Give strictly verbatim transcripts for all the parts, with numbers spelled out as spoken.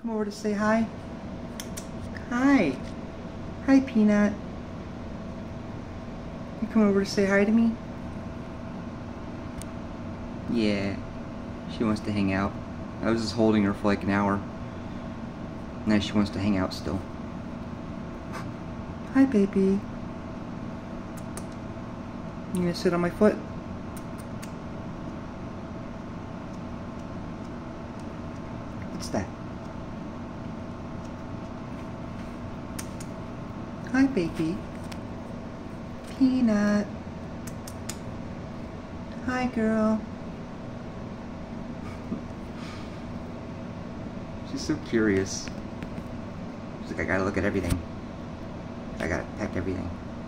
Come over to say hi. Hi. Hi, Peanut. You come over to say hi to me? Yeah. She wants to hang out. I was just holding her for like an hour. Now she wants to hang out still. Hi, baby. You gonna sit on my foot? What's that? Hi, baby. Peanut. Hi, girl. She's so curious. She's like, I gotta look at everything. I gotta peck everything.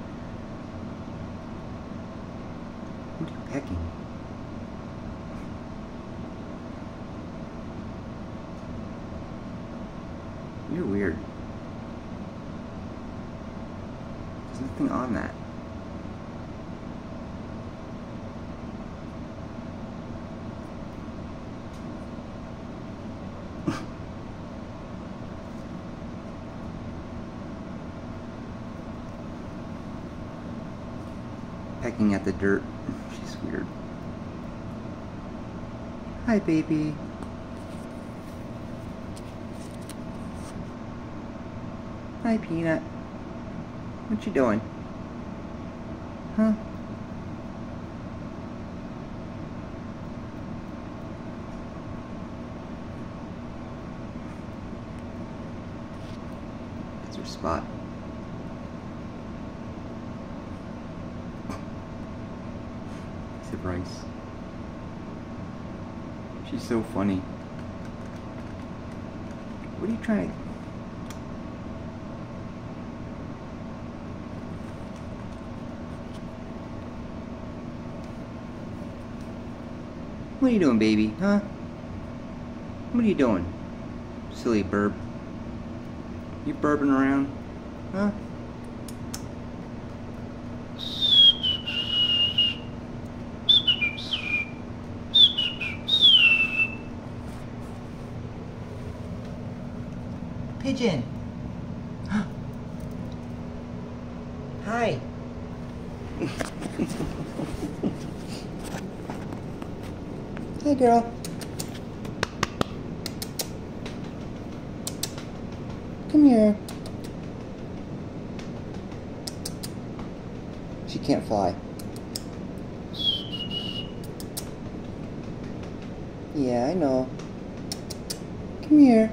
What are you pecking? You're weird. There's nothing on that. Pecking at the dirt. She's weird. Hi, baby. Hi, Peanut. What you doing? Huh? That's her spot. Bryce. She's so funny. What are you trying to... What are you doing, baby? Huh? What are you doing? Silly burb. You burbing around? Huh? Pigeon. Hi. Hey, girl. Come here. She can't fly. Yeah, I know. Come here.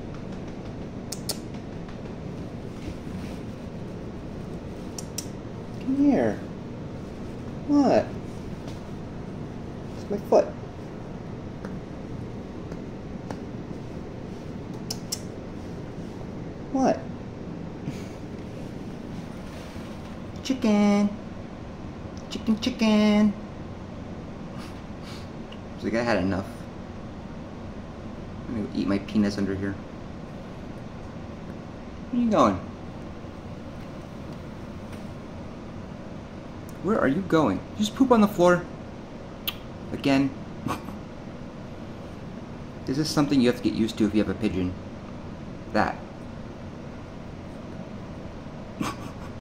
Come here. What? It's my foot. What? Chicken. Chicken, chicken. She's like, I had enough. I'm gonna eat my peanuts under here. Where are you going? Where are you going? Just poop on the floor. Again. Is this something you have to get used to if you have a pigeon? That.